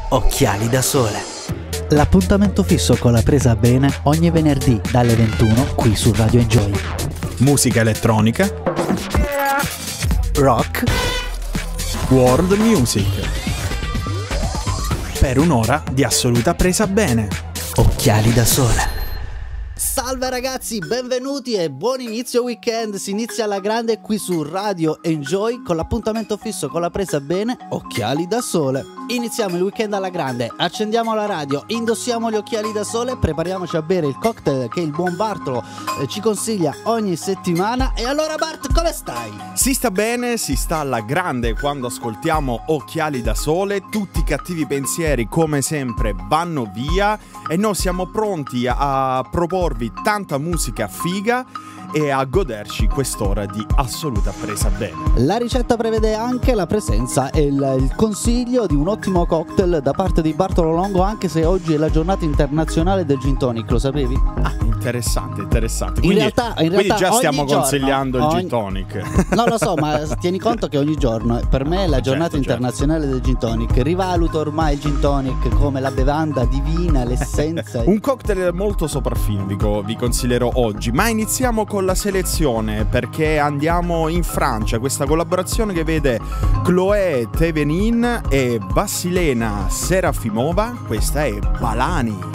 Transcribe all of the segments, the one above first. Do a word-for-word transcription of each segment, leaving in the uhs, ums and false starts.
Occhiali da Sole. L'appuntamento fisso con la presa bene ogni venerdì dalle ventuno qui su Radio Enjoy. Musica elettronica, rock, world music. Per un'ora di assoluta presa bene. Occhiali da Sole. Salve ragazzi, benvenuti e buon inizio weekend. Si inizia alla grande qui su Radio Enjoy con l'appuntamento fisso con la presa bene, Occhiali da Sole. Iniziamo il weekend alla grande, accendiamo la radio, indossiamo gli occhiali da sole, prepariamoci a bere il cocktail che il buon Bartolo eh, ci consiglia ogni settimana. E allora Bart, come stai? Si sta bene, si sta alla grande quando ascoltiamo Occhiali da Sole. Tutti i cattivi pensieri come sempre vanno via e noi siamo pronti a proporvi tanta musica figa e a goderci quest'ora di assoluta presa bene. La ricetta prevede anche la presenza e il, il consiglio di un ottimo cocktail da parte di Bartolo Longo, anche se oggi è la giornata internazionale del gin tonic, lo sapevi? Ah, interessante, interessante. In Quindi, realtà, in quindi realtà già stiamo giorno, consigliando ogni... il gin tonic. No, lo so, ma tieni conto che ogni giorno per me è la giornata certo, internazionale certo. del gin tonic. Rivaluto ormai il gin tonic come la bevanda divina, l'essenza. Un cocktail molto sopraffino vi, co- vi consiglierò oggi, ma iniziamo con la selezione perché andiamo in Francia. Questa collaborazione che vede Chloé Thévenin e Vassilena Serafimova. Questa è Balani.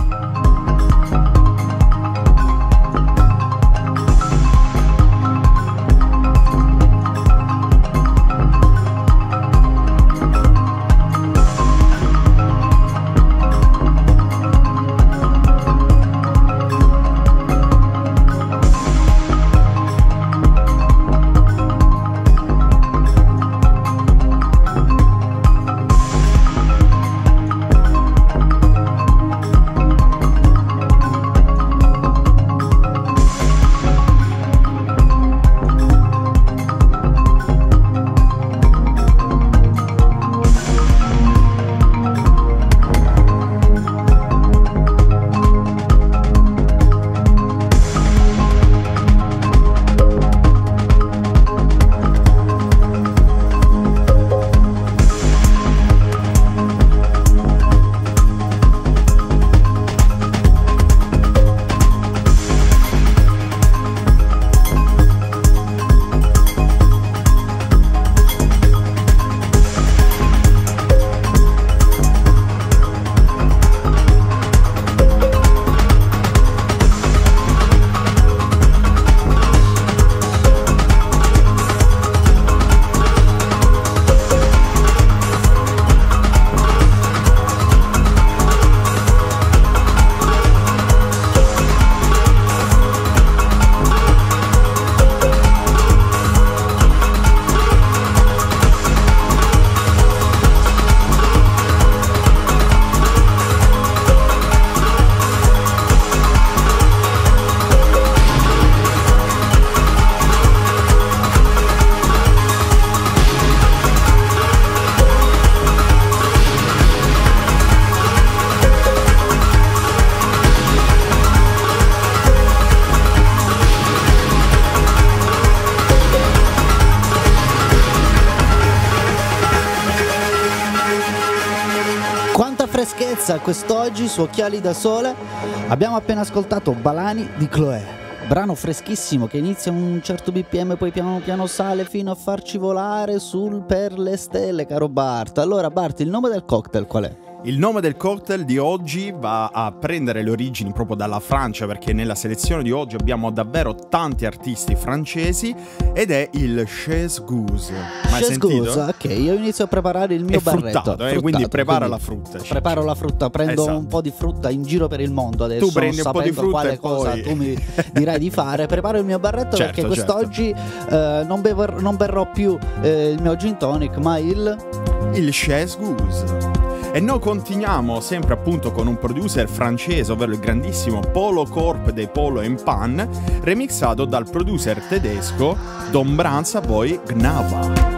Quest'oggi su Occhiali da Sole abbiamo appena ascoltato Balani di Chloé, brano freschissimo che inizia a un certo B P M, poi piano piano sale fino a farci volare sul per le stelle, caro Bart. Allora Bart, il nome del cocktail qual è? Il nome del cocktail di oggi va a prendere le origini proprio dalla Francia, perché nella selezione di oggi abbiamo davvero tanti artisti francesi, ed è il Chaise Goose. Mai Chaise sentito? Goose, ok, io inizio a preparare il mio è barretto. fruttato, eh, fruttato, quindi prepara quindi la frutta. Preparo la frutta, prendo esatto. un po' di frutta in giro per il mondo adesso. Tu prendi un po' di frutta quale e cosa poi... tu mi dirai di fare. Preparo il mio barretto certo, perché quest'oggi certo. eh, non, bever, non berrò più eh, il mio gin tonic, ma il... il Chaise Goose. E noi continuiamo sempre appunto con un producer francese, ovvero il grandissimo Polo Corp dei Polo and Pan, remixato dal producer tedesco Don Branza Boy Gnava.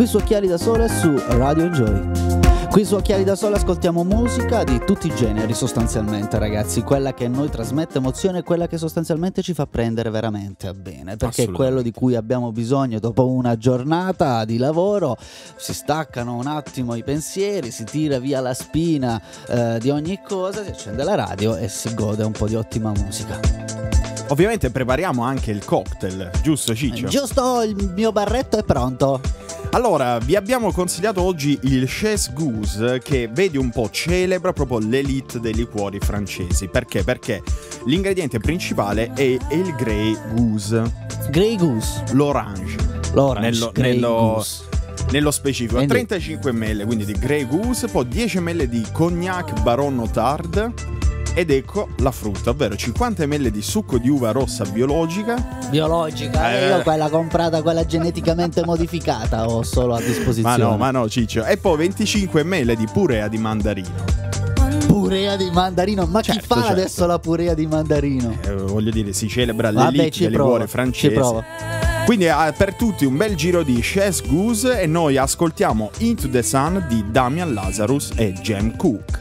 qui su Occhiali da Sole su Radio Enjoy. Qui su Occhiali da Sole ascoltiamo musica di tutti i generi sostanzialmente, ragazzi, quella che a noi trasmette emozione, quella che sostanzialmente ci fa prendere veramente a bene, perché è quello di cui abbiamo bisogno dopo una giornata di lavoro. Si staccano un attimo i pensieri, si tira via la spina eh, di ogni cosa, si accende la radio e si gode un po' di ottima musica. Ovviamente prepariamo anche il cocktail, giusto Ciccio? Giusto, il mio barretto è pronto. Allora, vi abbiamo consigliato oggi il Chaise Goose, che vedi un po' celebra proprio l'elite dei liquori francesi. Perché? Perché l'ingrediente principale è il Grey Goose. Grey Goose. L'orange. L'orange. Nello, Grey nello, Goose. Nello specifico, Quindi... trentacinque millilitri quindi di Grey Goose, poi dieci millilitri di Cognac Baron Notard. Ed ecco la frutta, ovvero cinquanta millilitri di succo di uva rossa biologica. Biologica? Eh. Io quella comprata, quella geneticamente modificata ho solo a disposizione. Ma no, ma no Ciccio. E poi venticinque millilitri di purea di mandarino. Purea di mandarino? Ma certo, chi fa certo. adesso la purea di mandarino? Eh, voglio dire, si celebra Vabbè, l'elite ci del provo, liquore francese. ci provo. Quindi eh, per tutti un bel giro di Chaise Goose e noi ascoltiamo Into the Sun di Damian Lazarus e Jem Cook.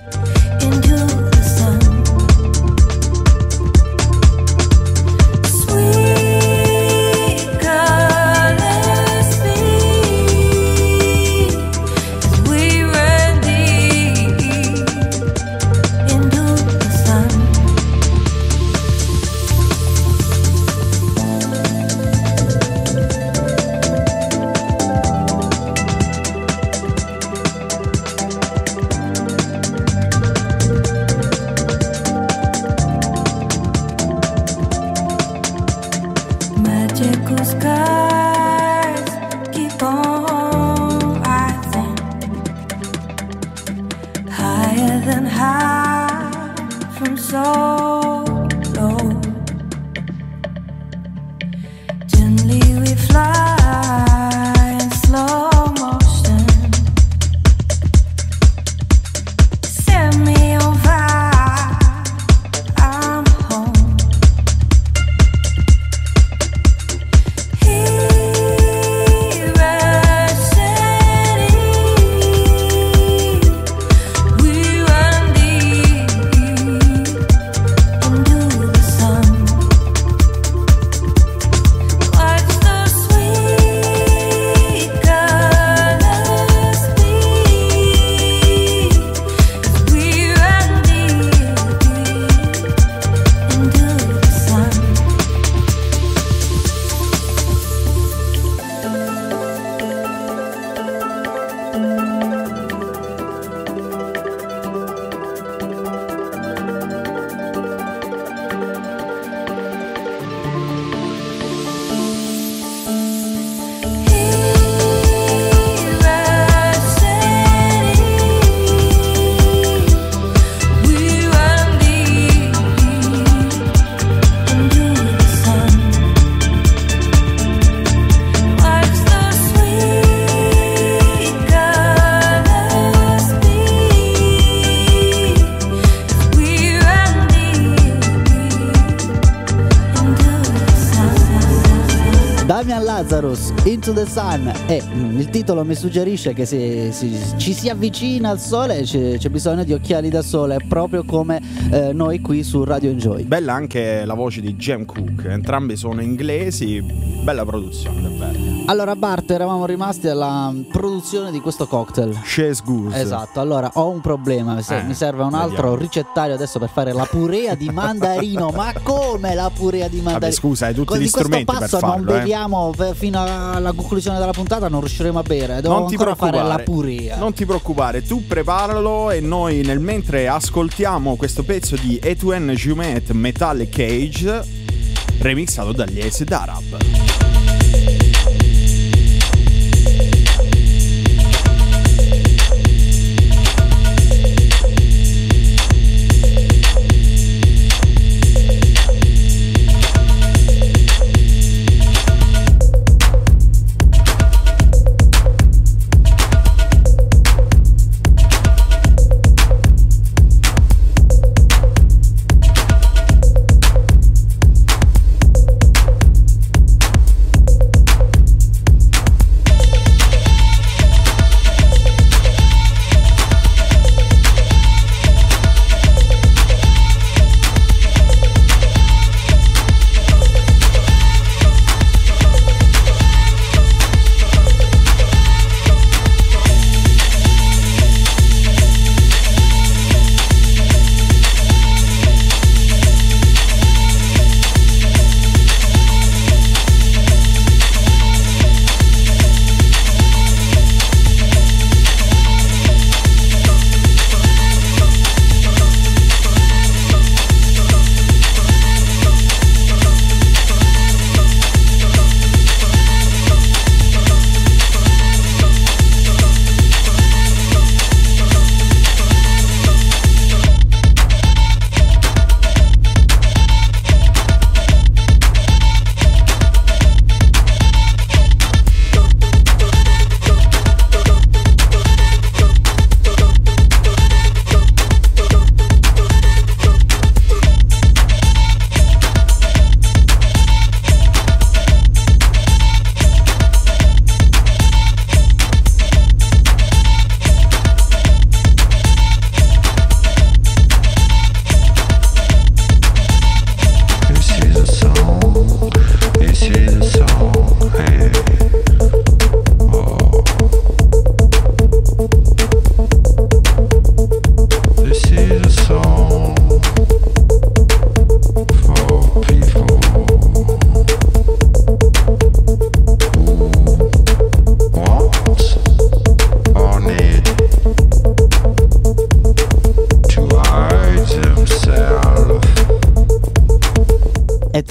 Damian Lazarus, Into the Sun, e mm, il titolo mi suggerisce che si, si, ci si avvicina al sole e c'è, c'è bisogno di occhiali da sole, proprio come eh, noi qui su Radio Enjoy. Bella anche la voce di Jem Cook, entrambi sono inglesi, bella produzione davvero. Allora Bart, eravamo rimasti alla produzione di questo cocktail. Chaise Goose. Esatto, allora ho un problema, se, Eh, mi serve un altro vediamo. ricettario adesso per fare la purea di mandarino. Ma come la purea di mandarino? Vabbè, scusa, hai tutti Con- gli di questo strumenti per passo farlo, non eh. beviamo per- fino alla conclusione della puntata, non riusciremo a bere, devo Non ti ancora fare la preoccupare, purea. non ti preoccupare, tu preparalo e noi nel mentre ascoltiamo questo pezzo di Etienne Jumet Metal Cage remixato dagli Acid Arab.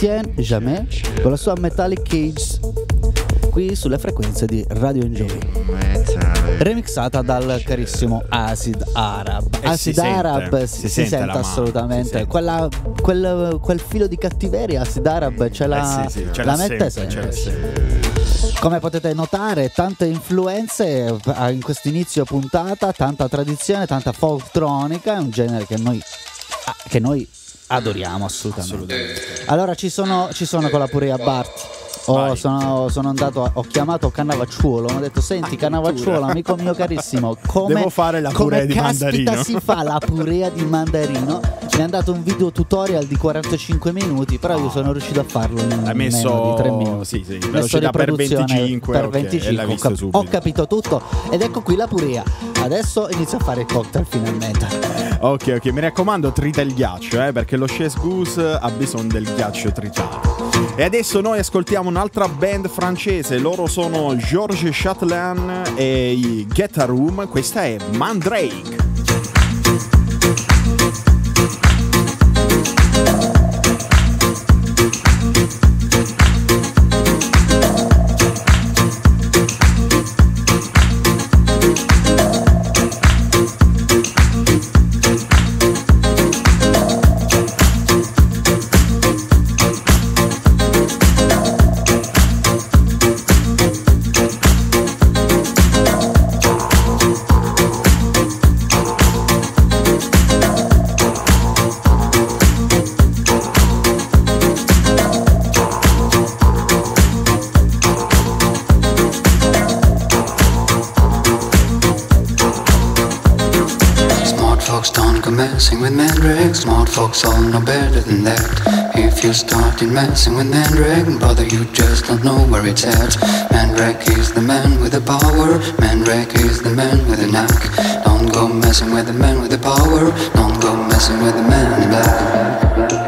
Etienne Jamais con la sua Metallic Cage qui sulle frequenze di Radio Enjoy, remixata dal carissimo Acid Arab. E Acid si Arab sente, si, si si sente sente la mano, assolutamente si sente. Quella, quel, quel filo di cattiveria Acid Arab ce la, Eh sì, sì, ce la l'ha mette sempre, sempre. ce l'ha sempre. Come potete notare, tante influenze in questo inizio puntata, tanta tradizione, tanta folktronica, è un genere che noi, ah, che noi adoriamo assolutamente. Assolutamente. Allora ci sono, ci sono con la Purea Bart. Oh, Vai. sono, sono andato, ho chiamato Cannavacciuolo, mi ho detto senti Cannavacciuolo, amico mio carissimo, come, Devo fare la come purea di caspita mandarino. si fa la purea di mandarino? Mi hanno dato un video tutorial di quarantacinque minuti, però io sono riuscito a farlo in Hai messo meno di tre minuti. sì, sì, Messo velocità per riproduzione venticinque, per ok, venticinque, e l'hai ho, visto cap- subito. ho capito tutto ed ecco qui la purea. Adesso inizio a fare il cocktail finalmente. Ok, ok, mi raccomando, trita il ghiaccio, eh, perché lo Chaise Goose ha bisogno del ghiaccio tritato. E adesso noi ascoltiamo un'altra band francese, loro sono Georges Chatelain e i Get a Room, questa è Mandrake. Messing with Mandrake, smart folks all know better than that. If you started messing with Mandrake, brother, you just don't know where it's at. Mandrake is the man with the power, Mandrake is the man with the knack. Don't go messing with the man with the power, don't go messing with the man in black.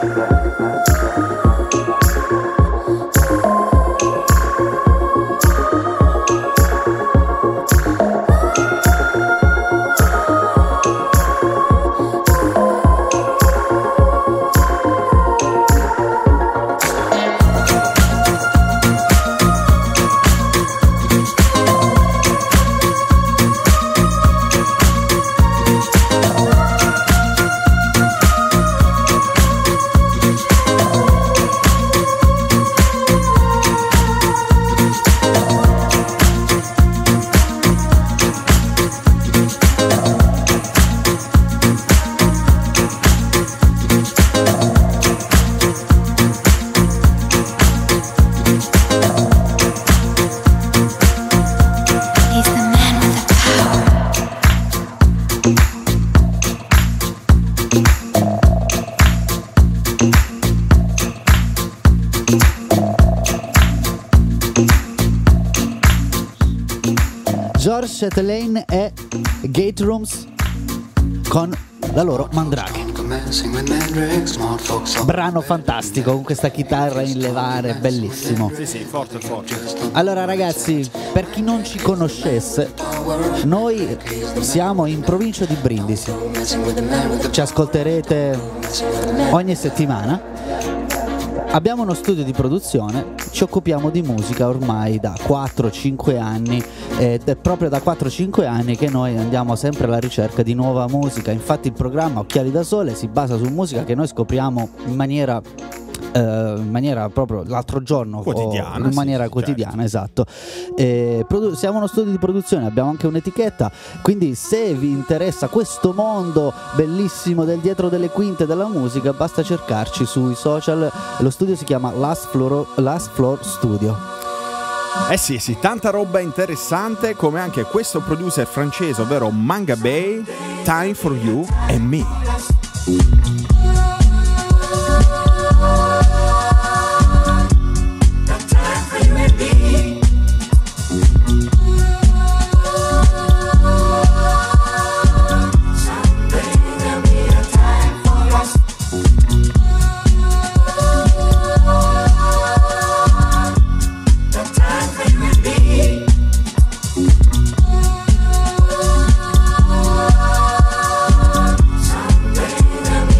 Georges Chatelain e Gate Rooms con la loro Mandrake. Brano fantastico con questa chitarra in levare, bellissimo. Sì, sì, forte, forte. Allora ragazzi, per chi non ci conoscesse, noi siamo in provincia di Brindisi. Ci ascolterete ogni settimana. Abbiamo uno studio di produzione, ci occupiamo di musica ormai da quattro cinque anni ed è proprio da quattro cinque anni che noi andiamo sempre alla ricerca di nuova musica. Infatti il programma Occhiali da Sole si basa su musica che noi scopriamo in maniera eh, in maniera proprio l'altro giorno quotidiana, o in maniera sì, quotidiana, certo. esatto. Eh, produ- siamo uno studio di produzione, abbiamo anche un'etichetta, quindi se vi interessa questo mondo bellissimo del dietro delle quinte della musica, basta cercarci sui social. Lo studio si chiama Last Floor, Last Floor Studio. Eh sì, sì, tanta roba interessante, come anche questo producer francese, ovvero Manga Bay, Time for You and Me. Someday there'll be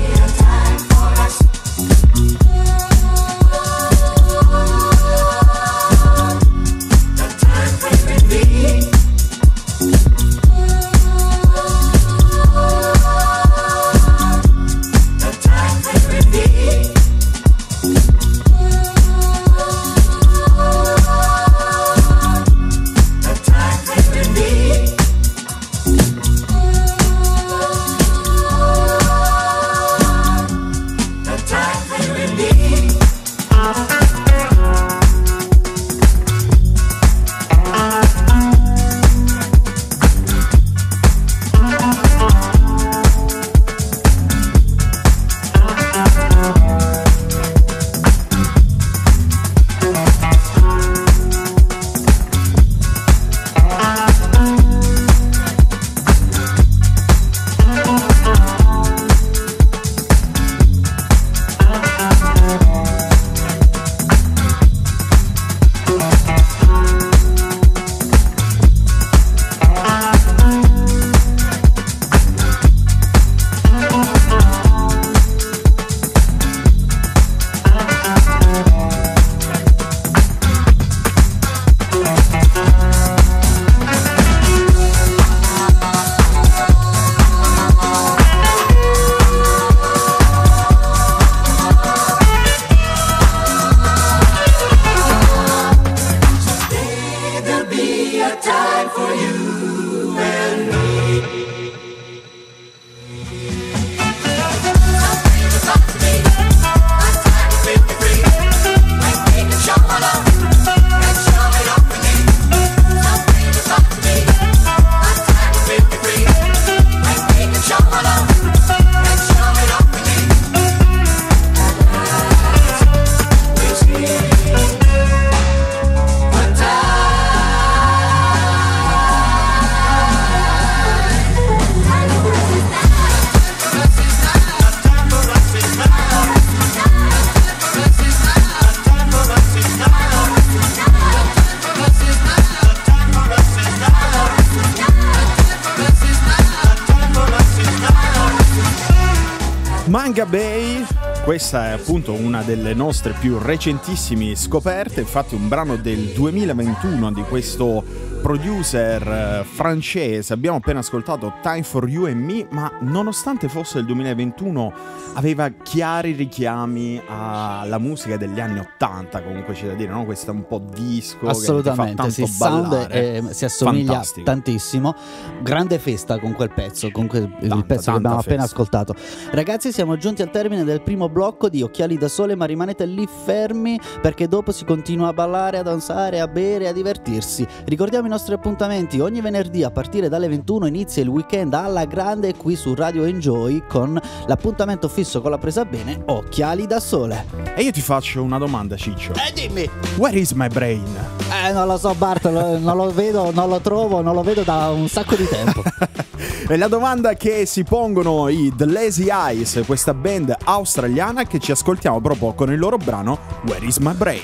Manga Bay, questa è appunto una delle nostre più recentissime scoperte, infatti un brano del duemilaventuno di questo producer francese. Abbiamo appena ascoltato Time for You and Me, ma nonostante fosse il duemilaventuno aveva chiari richiami alla musica degli anni ottanta, comunque c'è da dire, no? Questo è un po' disco, assolutamente, che sì, ti fa tanto sound è, si assomiglia Fantastico. tantissimo. Grande festa con quel pezzo, con quel, Tanta, il pezzo che abbiamo festa. appena ascoltato. Ragazzi, siamo giunti al termine del primo blocco di Occhiali da Sole, ma rimanete lì fermi perché dopo si continua a ballare, a danzare, a bere, a divertirsi. Ricordiamo i nostri appuntamenti: ogni venerdì a partire dalle ventuno inizia il weekend alla grande qui su Radio Enjoy con l'appuntamento fisso con la presa bene Occhiali da Sole. E io ti faccio una domanda, Ciccio. Eh dimmi! Where is my brain? Eh non lo so Bart, lo- non lo vedo, non lo trovo, non lo vedo da un sacco di tempo. È la domanda che si pongono i The Lazy Eyes, questa band australiana che ci ascoltiamo proprio con il loro brano Where is my brain?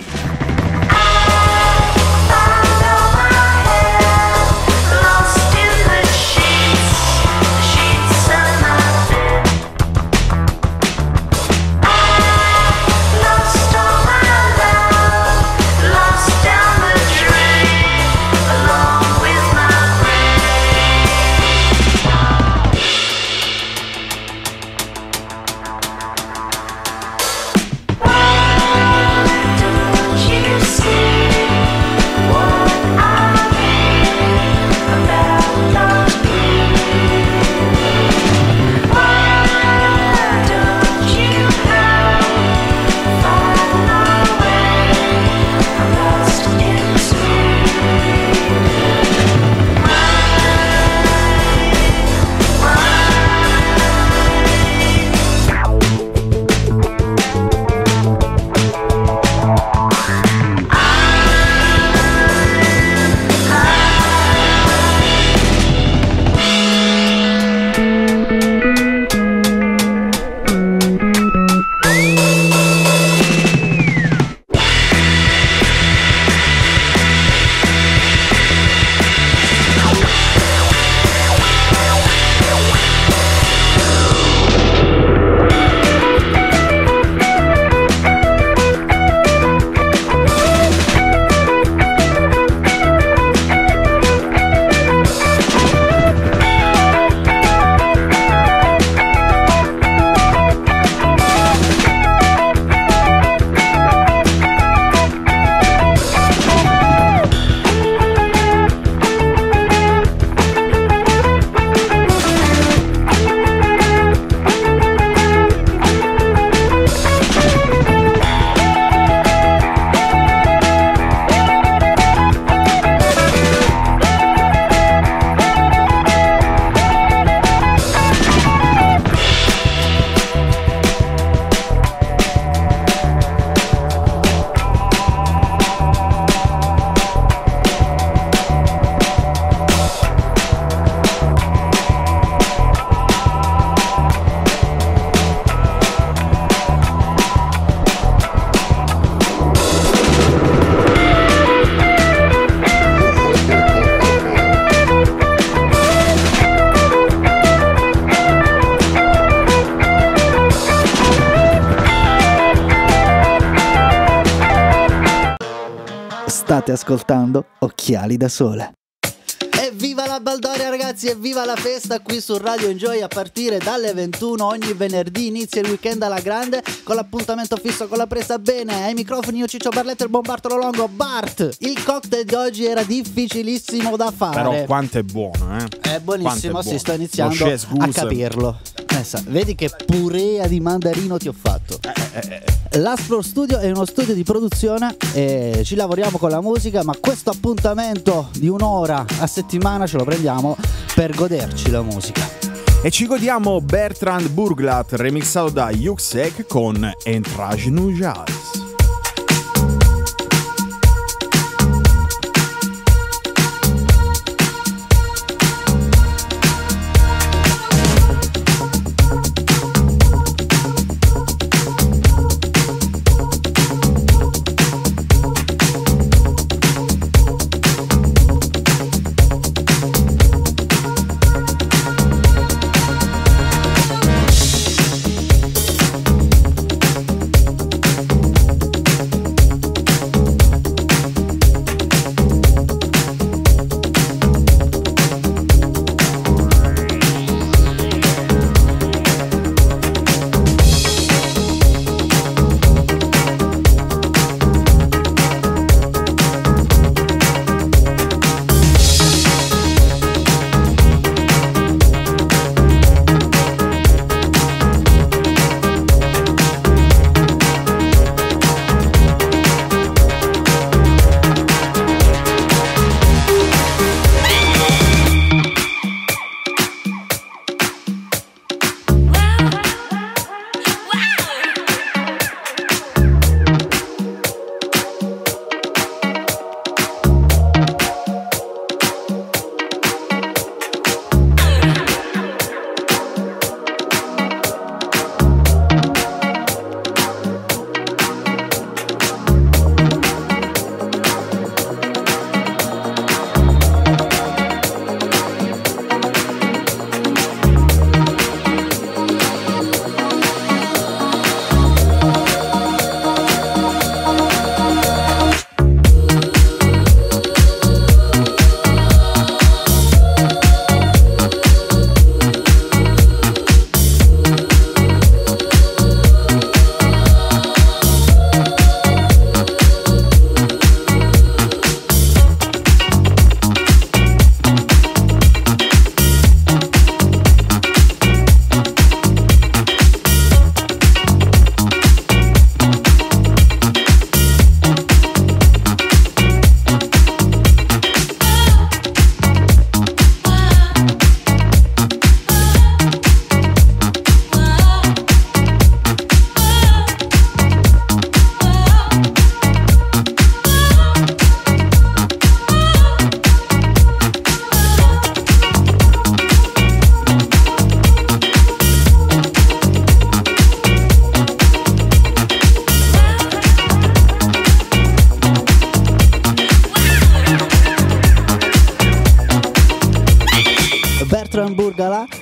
State ascoltando Occhiali da Sole. Evviva la Baldoria ragazzi, evviva la festa qui su Radio Enjoy. A partire dalle ventuno ogni venerdì inizia il weekend alla grande con l'appuntamento fisso con la presa bene. Ai microfoni io Ciccio Barletto e il buon Bartolo Longo. Bart, il cocktail di oggi era difficilissimo da fare. Però quanto è buono, eh? È buonissimo, Quanto è si buono. sta iniziando Lo Chess a Goose. capirlo. Eh, sa, vedi che purea di mandarino ti ho fatto. L'Aspro Studio è uno studio di produzione e ci lavoriamo con la musica, ma questo appuntamento di un'ora a settimana ce lo prendiamo per goderci la musica. E ci godiamo Bertrand Burglat remixato da Yuxek con Entrage nu Jazz.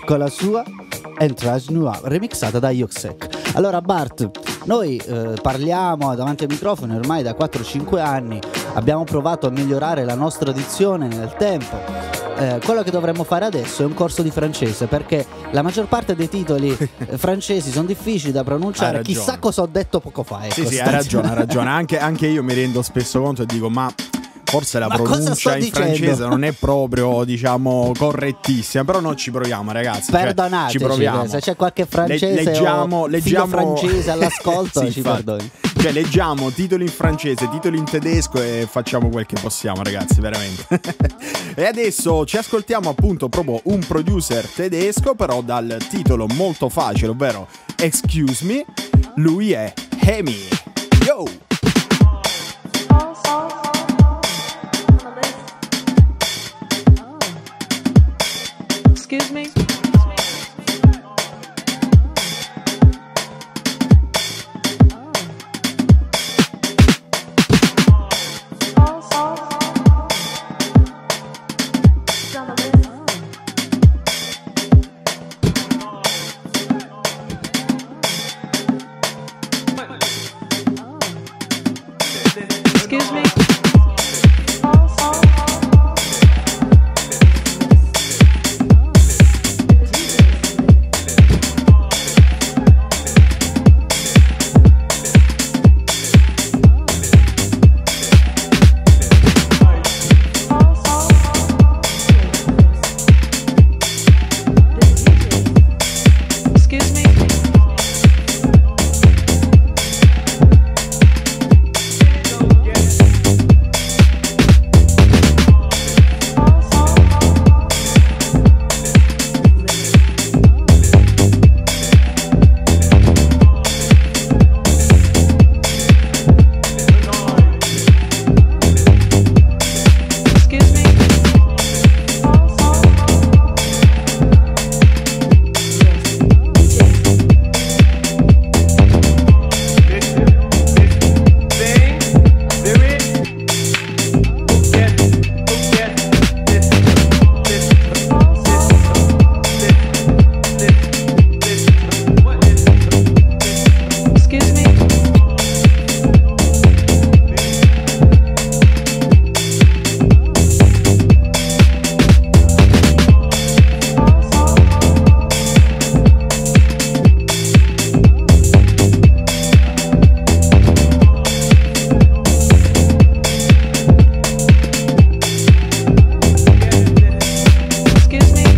con la sua Entourage Noir remixata da Yoksek. Allora Bart, noi eh, parliamo davanti ai microfoni ormai da quattro cinque anni, abbiamo provato a migliorare la nostra dizione nel tempo. Eh, quello che dovremmo fare adesso è un corso di francese, perché la maggior parte dei titoli eh, francesi sono difficili da pronunciare. Chissà cosa ho detto poco fa. Ecco, sì, sì, hai ragione, hai ragione. Anche, anche io mi rendo spesso conto e dico, ma forse la Ma pronuncia in dicendo? francese non è proprio, diciamo, correttissima. Però noi ci proviamo, ragazzi. Perdonateci, cioè, ci proviamo. Se c'è qualche francese Le- leggiamo, o leggiamo... figlio francese all'ascolto, sì, ci infatti. perdoni. Cioè, leggiamo titoli in francese, titoli in tedesco e facciamo quel che possiamo, ragazzi, veramente. E adesso ci ascoltiamo appunto proprio un producer tedesco, però dal titolo molto facile, ovvero Excuse Me. Lui è Hemi. Yo! Excuse me. Excuse me. Excuse me. Excuse me. Excuse me. Excuse me.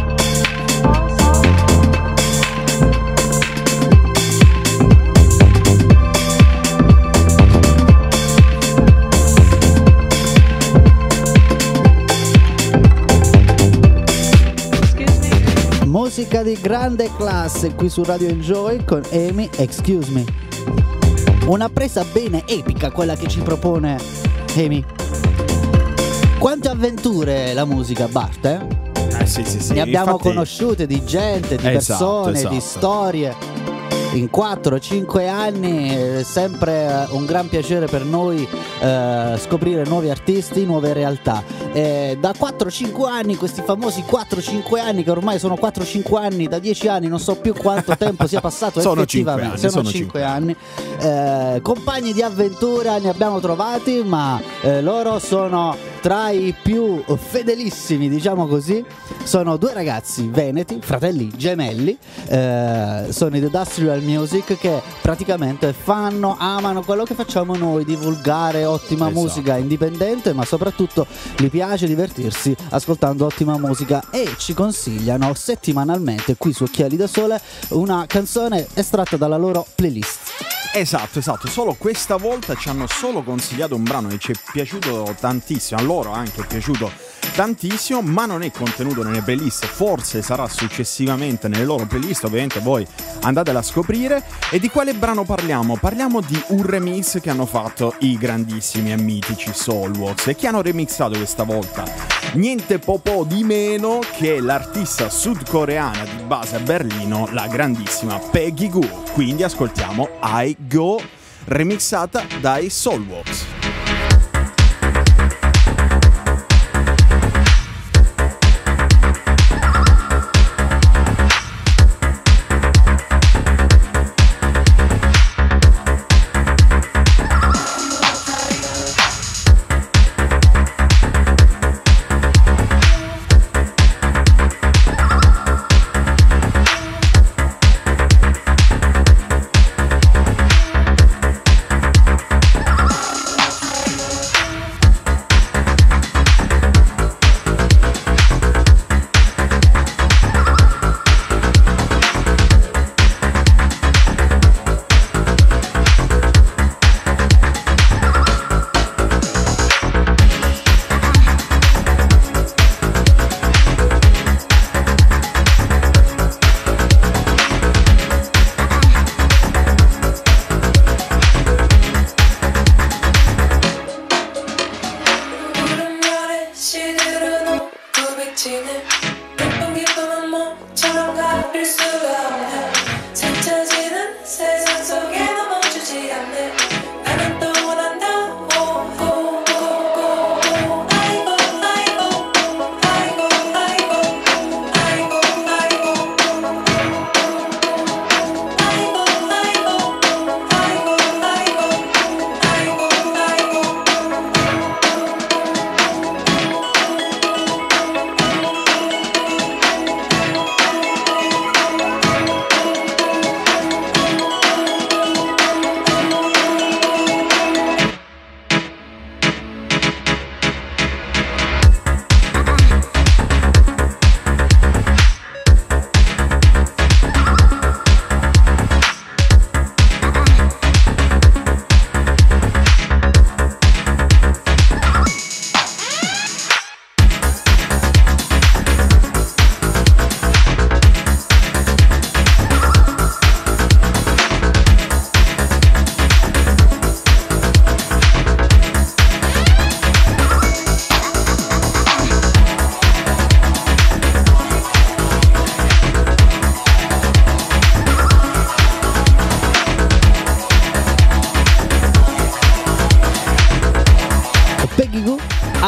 Excuse me. Musica di grande classe qui su Radio Enjoy con Amy, Excuse Me. Una presa bene epica quella che ci propone Amy. Quante avventure la musica, Bart, eh? Eh sì, sì, sì. Ne abbiamo Infatti- conosciute di gente, di Esatto, persone, di esatto. storie. In quattro cinque anni è sempre eh, un gran piacere per noi eh, scoprire nuovi artisti, nuove realtà. Eh, da quattro cinque anni, questi famosi quattro cinque anni, che ormai sono quattro cinque anni, da dieci anni, non so più quanto tempo sia passato Sono effettivamente. cinque anni, sono sono cinque anni. Eh, compagni di avventura ne abbiamo trovati, ma eh, loro sono tra i più fedelissimi, diciamo così. Sono due ragazzi veneti, fratelli gemelli, eh, sono i The Industrial Music, che praticamente fanno, amano quello che facciamo noi, divulgare ottima Esatto. musica indipendente, ma soprattutto gli piace divertirsi ascoltando ottima musica, e ci consigliano settimanalmente qui su Occhiali da Sole una canzone estratta dalla loro playlist. Esatto, esatto, solo questa volta ci hanno solo consigliato un brano che ci è piaciuto tantissimo, a loro anche è piaciuto tantissimo, ma non è contenuto nelle playlist, forse sarà successivamente nelle loro playlist, ovviamente voi andatela a scoprire. E di quale brano parliamo? Parliamo di un remix che hanno fatto i grandissimi e mitici Soulworks, e che hanno remixato questa volta niente po' po' di meno che l'artista sudcoreana di base a Berlino, la grandissima Peggy Gou. Quindi ascoltiamo I Go, remixata dai Soulworks.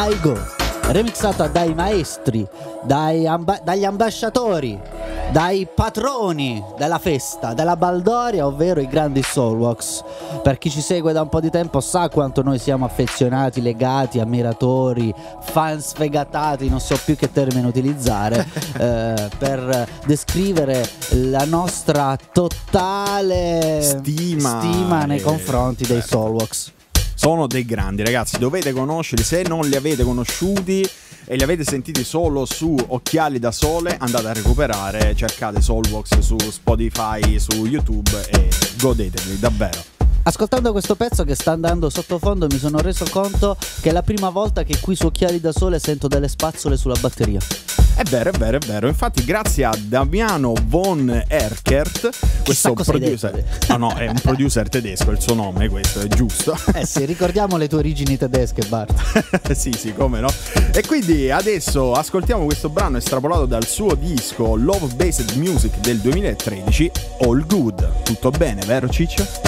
I Go, remixata dai maestri, dai amba- dagli ambasciatori, dai patroni della festa, della baldoria, ovvero i grandi Soulwax. Per chi ci segue da un po' di tempo sa quanto noi siamo affezionati, legati, ammiratori, fan sfegatati, non so più che termine utilizzare eh, per descrivere la nostra totale Stima stima nei e- confronti dei certo. Soulwax. Sono dei grandi, ragazzi, dovete conoscerli. Se non li avete conosciuti e li avete sentiti solo su Occhiali da Sole, andate a recuperare, cercate Soulwax su Spotify, su YouTube e godeteli, davvero. Ascoltando questo pezzo che sta andando sottofondo mi sono reso conto che è la prima volta che qui su Occhiali da Sole sento delle spazzole sulla batteria. È vero, è vero, è vero. Infatti, grazie a Damiano von Erkert, questo cosa hai producer. detto. No, no, è un producer tedesco, il suo nome, questo è giusto. Eh sì, ricordiamo le tue origini tedesche, Bart. Sì, sì, come no. E quindi adesso ascoltiamo questo brano estrapolato dal suo disco Love Based Music del duemilatredici, All Good. Tutto bene, vero Ciccio?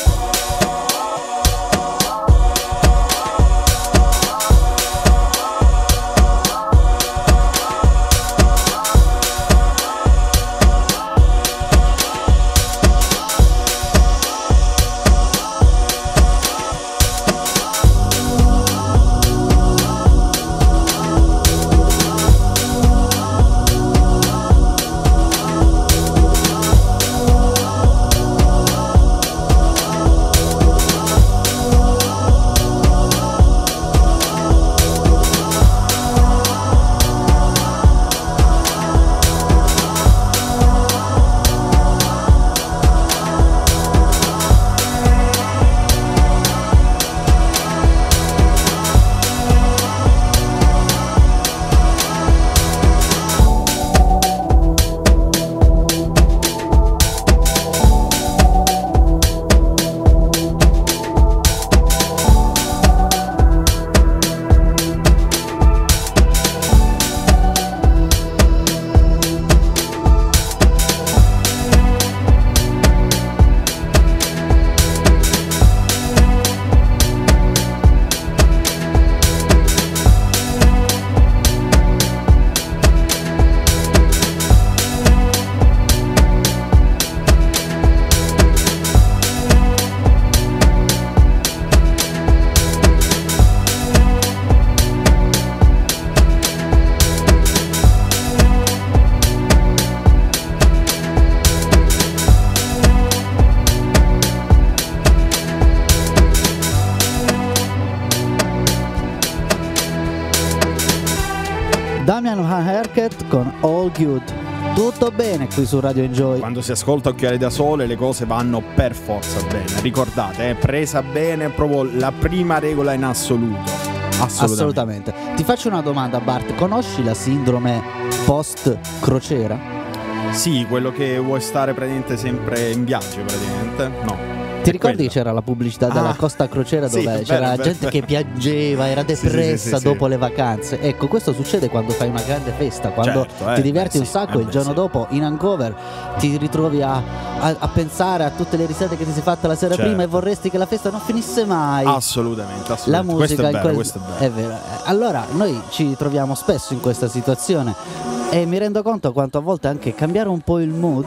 Damian Van Herket con All Good. Tutto bene qui su Radio Enjoy. Quando si ascolta Occhiali da Sole le cose vanno per forza bene. Ricordate, eh, presa bene è proprio la prima regola in assoluto. Assolutamente. Assolutamente. Ti faccio una domanda, Bart. Conosci la sindrome post-crociera? Sì, quello che vuoi stare praticamente sempre in viaggio, praticamente. No. Ti ricordi quella. c'era la pubblicità della Ah. Costa Crociera Sì, dove vero, c'era vero, gente vero. che piangeva, era Sì, sì, depressa sì, sì, dopo sì. le vacanze. Ecco, questo succede quando fai una grande festa, quando Certo, eh, ti diverti beh, un sì, sacco eh, e il beh, giorno sì. dopo in hangover ti ritrovi a, a- a pensare a tutte le risate che ti sei fatta la sera Certo. prima e vorresti che la festa non finisse mai. Assolutamente, assolutamente. La musica questo è in vero, quel- questo è vero. è vero. Allora noi ci troviamo spesso in questa situazione e mi rendo conto quanto a volte anche cambiare un po' il mood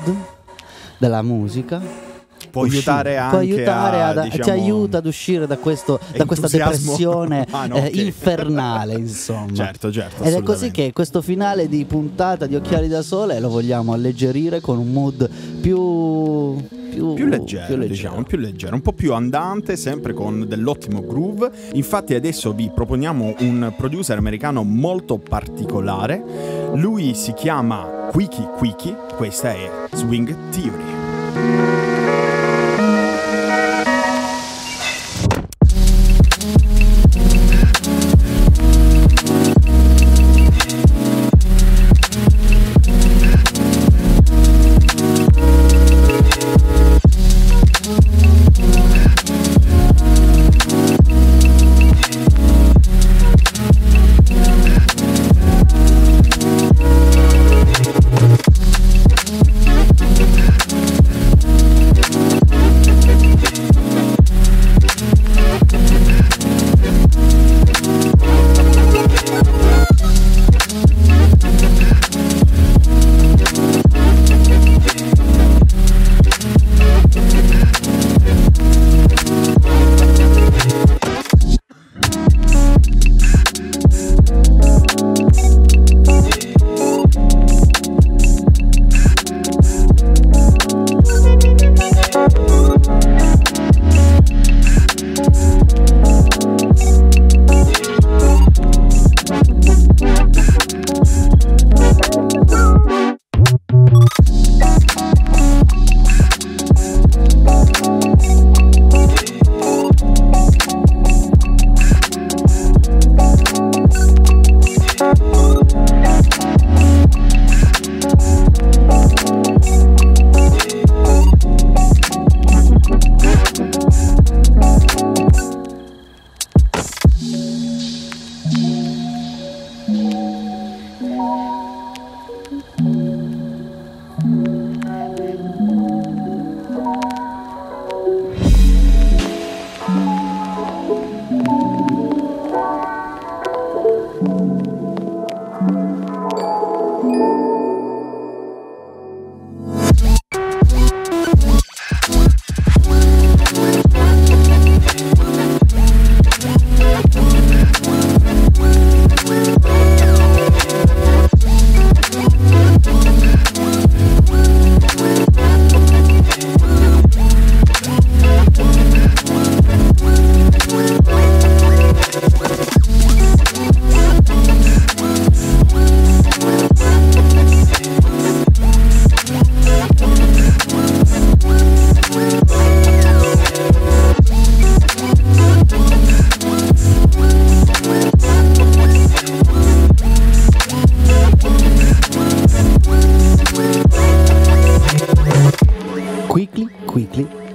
della musica Può uscire- aiutare anche può aiutare a, ad- ti diciamo, aiuta ad uscire da, questo, da questa entusiasmo. depressione Ah, no, eh, ok. infernale, insomma. Certo, certo. Ed è così assolutamente. che questo finale di puntata di Occhiali da Sole lo vogliamo alleggerire con un mood più più, Più leggero, più leggero. diciamo, più leggero, un po' più andante, sempre con dell'ottimo groove. Infatti adesso vi proponiamo un producer americano molto particolare. Lui si chiama Quickie Quickie, questa è Swing Theory. We'll be right back.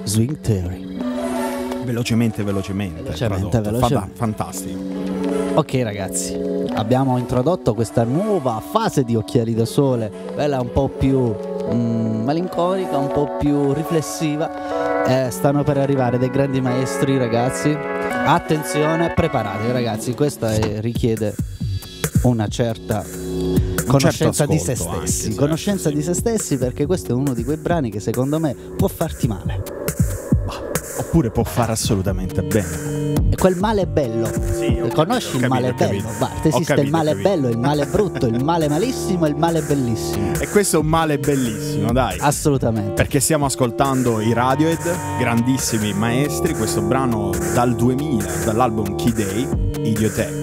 Swing Theory. Velocemente, velocemente. Velocemente, tradotto. velocemente. Fa- fantastico. Ok ragazzi, abbiamo introdotto questa nuova fase di Occhiali da Sole, bella un po' più mm, malinconica, un po' più riflessiva. Eh, stanno per arrivare dei grandi maestri ragazzi. Attenzione, preparatevi ragazzi, questa è- richiede una certa conoscenza certo di se ascolto stessi, anche, sì, conoscenza sì. di se stessi, perché questo è uno di quei brani che secondo me può farti male. Oppure può fare assolutamente bene. E quel male bello. Sì, ho Conosci capito, ho il male capito, ho bello, capito. Bart? Ho Esiste il capito, male ho capito. bello, il male brutto, il male malissimo e il male bellissimo. E questo è un male bellissimo, dai. Assolutamente. Perché stiamo ascoltando i Radiohead, grandissimi maestri, questo brano dal duemila, dall'album Key Day, Idiotech.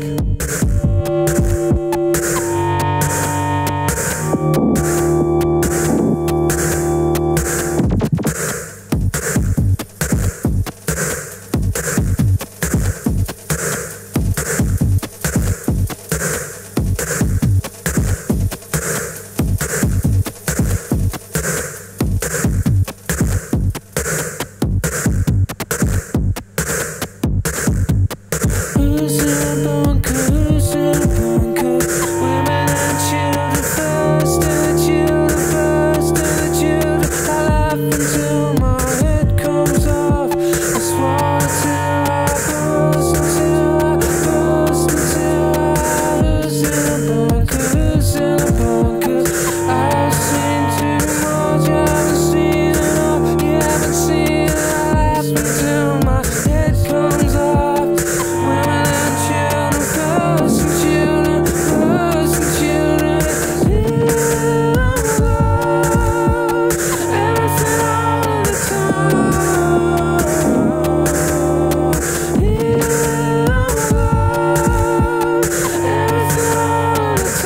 Who's in a bunker? Who's in a bunker? Women and children first, and the children first, and the children. I laugh until my head comes off. I swallow till I burst, until I burst, until I. Who's in a bunker? Who's in a bunker? I've seen too much, I haven't seen it all. You haven't seen it. I laugh until my head comes off. Women and children, girls and children, girls and children. Yeah, everything all of the time. Yeah, everything all the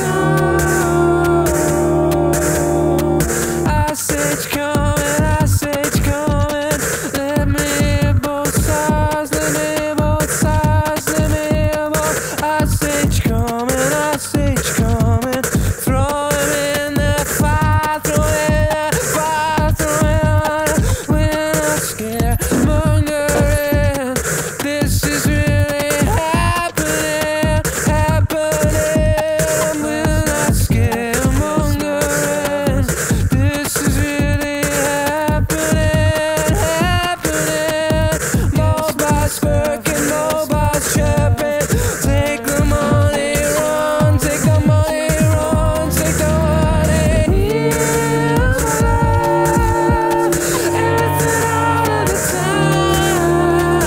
time. I say it's coming, I say it's coming. Let me hear both sides, let me hear both sides, let me hear both. I say it's coming, I say it's coming. Throw it in the fire, throw it in the fire, throw it on. We're not scared, mongering. This is really happening, happening. We're not scared, mongering. This is really happening, happening. Mobile's working, mobile's chirping. Take the money, run, take the money, run, take the money. Here's love, everything all of the time.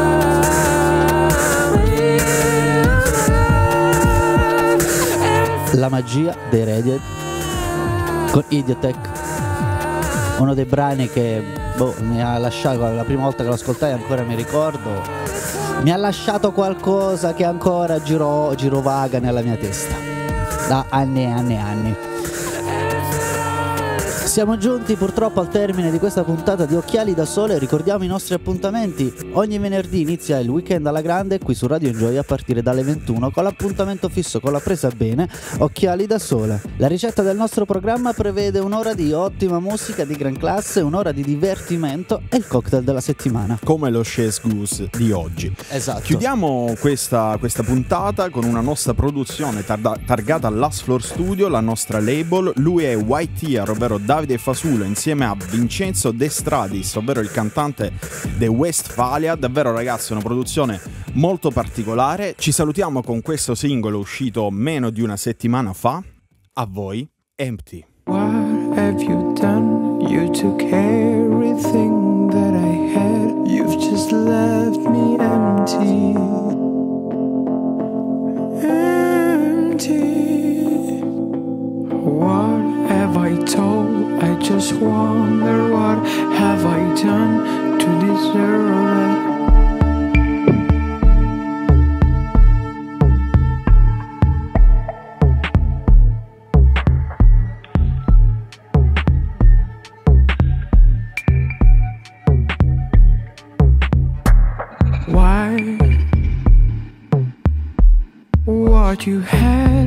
Here's love, everything. La magia dei Radiohead con Idiotech, uno dei brani che boh, mi ha lasciato, la prima volta che lo ascoltai ancora mi ricordo, mi ha lasciato qualcosa che ancora giro, girovaga nella mia testa da anni e anni e anni. Siamo giunti purtroppo al termine di questa puntata di Occhiali da Sole. Ricordiamo i nostri appuntamenti: ogni venerdì inizia il weekend alla grande qui su Radio Enjoy a partire dalle ventuno, con l'appuntamento fisso con la presa bene Occhiali da Sole. La ricetta del nostro programma prevede un'ora di ottima musica di gran classe, un'ora di divertimento e il cocktail della settimana. Come lo Chaise Goose di oggi. Esatto. Chiudiamo questa, questa puntata con una nostra produzione tarda- targata Last Floor Studio, la nostra label. Lui è White Tear, ovvero Davide Fasulo, insieme a Vincenzo De Stradis, ovvero il cantante The Westfalia. Davvero ragazzi, una produzione molto particolare. Ci salutiamo con questo singolo uscito meno di una settimana fa. A voi, Empty. What have you done? You took everything that I had. You've just left me empty. Empty. What have I told? I just wonder what have I done to deserve it. Why? What you had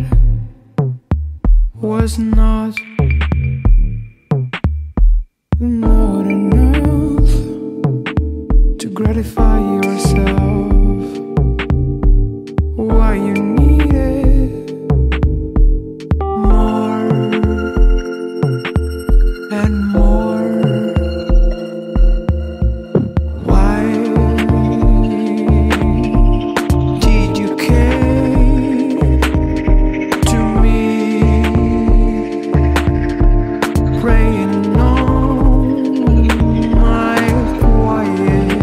was not not enough. satisfy yourself. Why you need it more and more. Why did you came to me, praying on my quiet,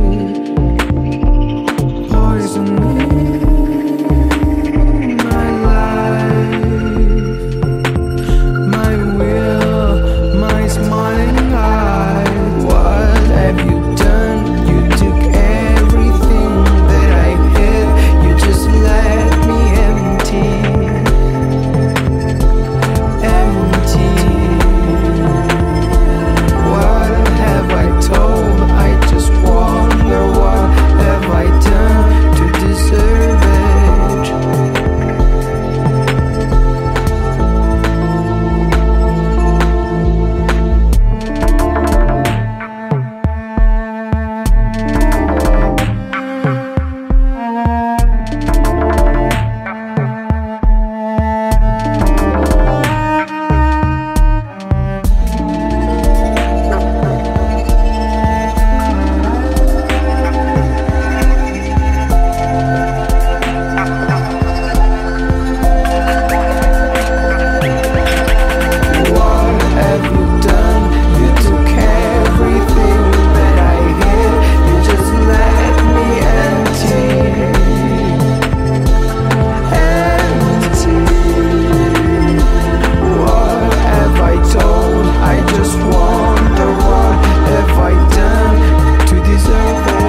poisoning my life, my will, my smiling eye. What have you done? You took everything that I had. You just let me empty, empty. What have I told? I just wonder what have I done to deserve it. What have you done? You took everything that I had. You just let me empty, empty. What have I told? I just wonder what have I done to deserve it.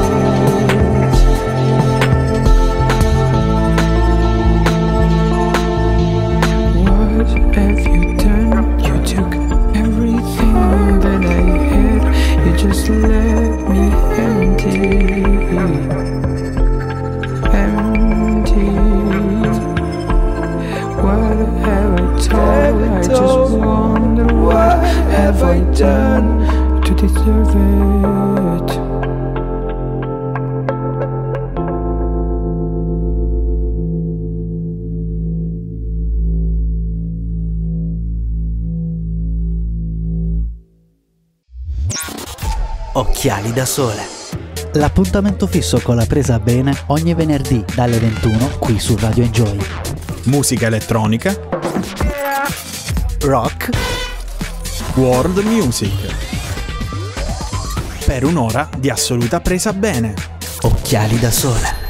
What have you done? You took everything that I had. You just let me empty, empty. What have I told? I just wonder what have I done to deserve it. Occhiali da sole. L'appuntamento fisso con la presa bene ogni venerdì dalle ventuno qui su Radio Enjoy. Musica elettronica, Rock world music. Per un'ora di assoluta presa bene. Occhiali da sole.